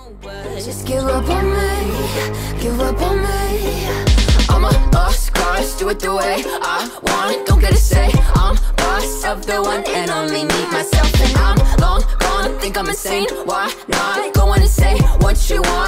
Just give up on me, give up on me. I'm a lost cause, do it the way I want, don't get a say. I'm boss of the one and only me, myself, and I'm long gone. Think I'm insane, why not? Go on and say what you want.